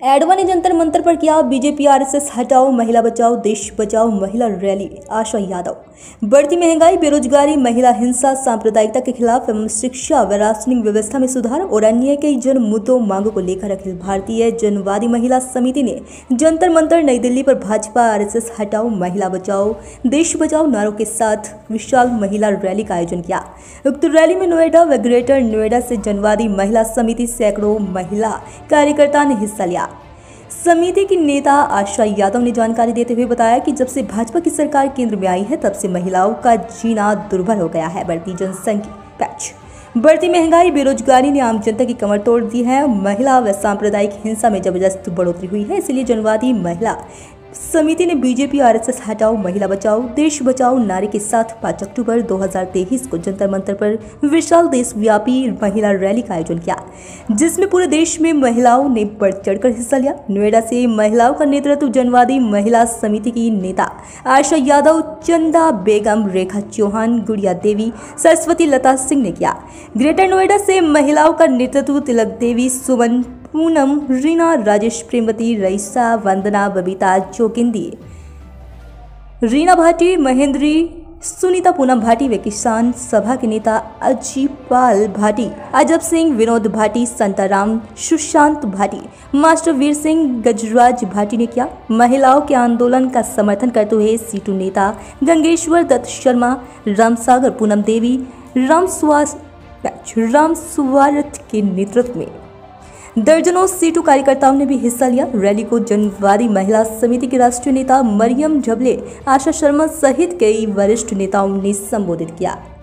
एडवा ने जंतर मंतर पर किया बीजेपी आरएसएस हटाओ महिला बचाओ देश बचाओ महिला रैली। आशा यादव। बढ़ती महंगाई, बेरोजगारी, महिला हिंसा, सांप्रदायिकता के खिलाफ एवं शिक्षा व राशनिंग व्यवस्था में सुधार और अन्य कई जन मुद्दों मांगों को लेकर अखिल भारतीय जनवादी महिला समिति ने जंतर मंतर नई दिल्ली पर भाजपा आरएसएस हटाओ महिला बचाओ देश बचाओ नारों के साथ विशाल महिला रैली का आयोजन किया। उक्त रैली में नोएडा व ग्रेटर नोएडा से जनवादी महिला समिति सैकड़ों महिला कार्यकर्ता ने हिस्सा लिया। समिति की नेता आशा यादव ने जानकारी देते हुए बताया कि जब से भाजपा की सरकार केंद्र में आई है तब से महिलाओं का जीना दुर्भर हो गया है। बढ़ती जनसंख्या, बढ़ती महंगाई, बेरोजगारी ने आम जनता की कमर तोड़ दी है। महिला व सांप्रदायिक हिंसा में जबरदस्त बढ़ोतरी हुई है। इसलिए जनवादी महिला समिति ने बीजेपी आरएसएस हटाओ महिला बचाओ देश बचाओ नारे के साथ 5 अक्टूबर 2023 को जंतर मंतर पर विशाल देशव्यापी महिला रैली का आयोजन किया, जिसमें पूरे देश में महिलाओं ने बढ़ चढ़कर हिस्सा लिया। नोएडा से महिलाओं का नेतृत्व जनवादी महिला समिति की नेता आशा यादव, चंदा बेगम, रेखा चौहान, गुड़िया देवी, सरस्वती लता सिंह ने किया। ग्रेटर नोएडा से महिलाओं का नेतृत्व तिलक देवी, सुमन, पूनम, रीना, राजेश, प्रेमवती, रईसा, वंदना, बबीता, जोगिंदी, रीना भाटी, महेंद्री, सुनीता, पूनम भाटी व किसान सभा के नेता अजीपाल भाटी, अजब सिंह, विनोद भाटी, संताराम, सुशांत भाटी, मास्टर वीर सिंह, गजराज भाटी ने किया। महिलाओं के आंदोलन का समर्थन करते हुए सीटू नेता गंगेश्वर दत्त शर्मा, रामसागर, पूनम देवी, राम सुवारथ के नेतृत्व में दर्जनों सीटू कार्यकर्ताओं ने भी हिस्सा लिया। रैली को जनवादी महिला समिति की राष्ट्रीय नेता मरियम जबले, आशा शर्मा सहित कई वरिष्ठ नेताओं ने संबोधित किया।